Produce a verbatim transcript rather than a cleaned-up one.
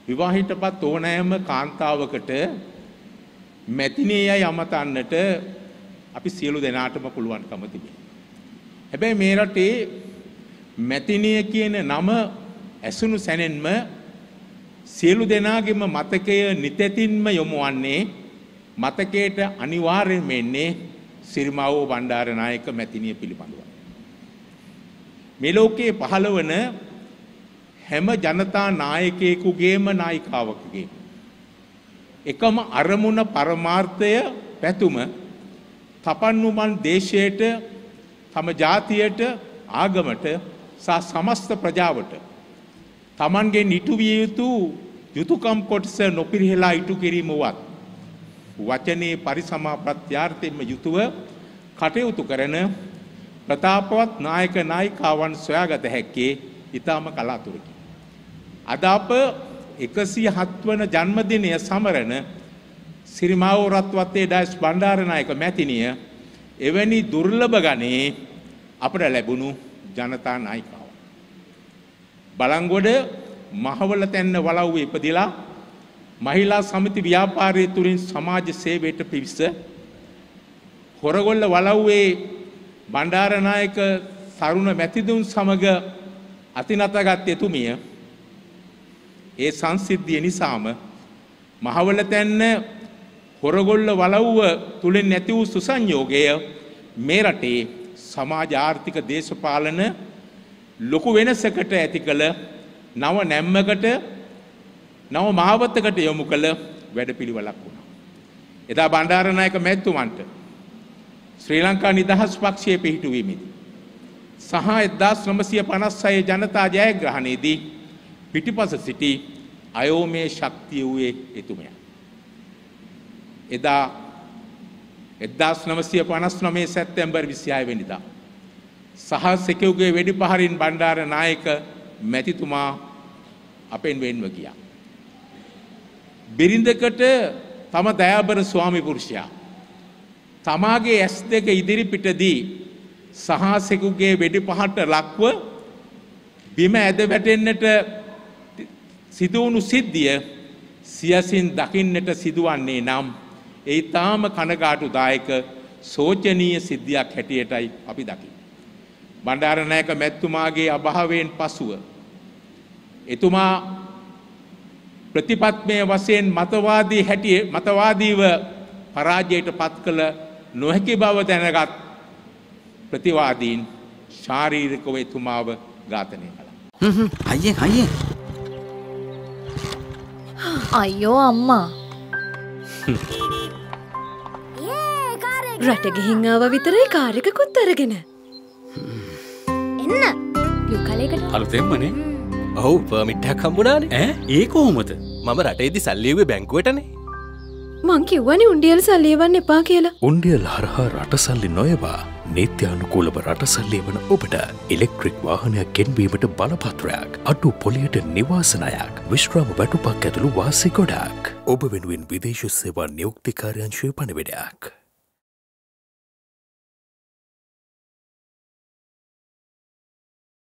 විවාහයටපත් ඕනෑම කාන්තාවකට මැතිනියයි අමතන්නට අපි සියලු දෙනාටම පුළුවන්කම තිබේ. හැබැයි මේ රටේ මැතිනිය කියන නම ඇසුණු සැනෙන්ම සියලු දෙනාගේම මතකය නිතැතින්ම යොමු වන්නේ මතකයට අනිවාර්යයෙන්ම එන්නේ සිරිමාවෝ බණ්ඩාරනායක මැතිනිය පිළිබඳව. මේ ලෝකයේ පහළ වන හැම ජනතා නායකයෙකුගේම නායිකාවකගේ එකම අරමුණ පරමාර්ථය පැතුම තපන්නුමන් දේශයට තම ජාතියට ආගමට සහ සමස්ත ප්‍රජාවට තමන්ගේ ඉටු විය යුතු යුතුයකම් කොටස නොපිරිහෙලා ඉටු කිරීම වත් වචනේ පරිසමාප්‍රත්‍යාර්ථයෙන්ම යුතුව කටයුතු කරන ප්‍රතාපවත් නායක නායිකාවන් සොයාගත හැක්කේ ඊටම කලාතුරකින්. අද අප එකසිය හත් වන ජන්මදිනය සමරන සිරිමාවෝ රත්වත්තේ ඩයස් බණ්ඩාරනායක මැතිනිය එවැනි දුර්ලභ ගණයේ අපට ලැබුණු ජනතා නායිකාව. බලංගොඩ මහවල තැන්න වලව්වේ ඉපදිලා මහිලා සමිති ව්‍යාපාරය තුලින් සමාජ සේවයට පිවිස හොරගොල්ල වලව්වේ බණ්ඩාරනායක තරුණ මැතිතුන් සමග අතිනතගත් එතුමිය ඒ සංසිද්ධිය නිසාම මහවල තැන්න හොරගොල්ල වලව්ව තුලින් නැති වූ සුසංයෝගය මේ රටේ සමාජ ආර්ථික දේශපාලන ලොකු වෙනසකට ඇති කළ නව නැම්මකට නව මහවතකට යොමු කළ වැඩපිළිවෙලක් වුණා. එදා බණ්ඩාරනායක මැතිතුමන්ට ශ්‍රී ලංකා නිදහස් පක්ෂයේ පිහිටුවීමේදී සහ එක්දාස් නවසිය පනස් හය ජනතා ජයග්‍රහණයේදී පිටිපස සිටි අයෝමය ශක්තිය වූයේ එතුමය. එදා එක්දාස් නවසිය පනස් නවය සැප්තැම්බර් විසිහය වෙනිදා සහ සෙකෙව්ගේ වෙඩිපහරින් බණ්ඩාරනායක මැතිතුමා අපෙන් වෙන්ව ගියා. බිරිඳකට තම දයාබර ස්වාමි පුරුෂයා තමාගේ ඇස් දෙක ඉදිරිපිටදී සහසෙකුගේ වෙඩිපහට ලක්ව බිම ඇද වැටෙන්නට සිදුවුණු සිද්ධිය සියසින් දකින්නට සිදුවන්නේ නම් ඒ තාම කනගාටුදායක සෝචනීය සිද්ධියක් හැටියටයි අපි දකින්නේ. බණ්ඩාරනායක මැතිතුමාගේ අභාවයෙන් පසුව එතුමා ප්‍රතිපත්මය වශයෙන් මතවාදී හැටිය මතවාදීව පරාජයට පත් කළ නොහැකි බව දැනගත් ප්‍රතිවාදීන් ශාරීරිකව එතුමාව ඝාතනය කළා. අයියේ අයියේ අයියෝ අම්මා රට ගිහින් ආව විතරයි කාර් එකකුත් අරගෙන එන්න යුකලයකට අලුතෙන්මනේ ඔව් පර්මිට් එකක් හම්බුණානේ ඈ ඒ කොහොමද මම රටේදී සල්ලි එව්වේ බැංකුවටනේ මං කිව්වනේ උණ්ඩියල් සල්ලි එවන්න එපා කියලා උණ්ඩියල් හරහා රට සල්ලි නොයවා නීත්‍යානුකූලව රට සල්ලි එවන ඔබට ඉලෙක්ට්‍රික් වාහනයක් ගෙන්වීමට බලපත්‍රයක් අඩු පොලියට නිවාසනයක් විශ්‍රාම වැටුපක් ඇතුළු වාසි ගොඩක් ඔබ වෙනුවෙන් විදේශ සේවා නියුක්ති කාර්යාංශයේ පණිවිඩයක්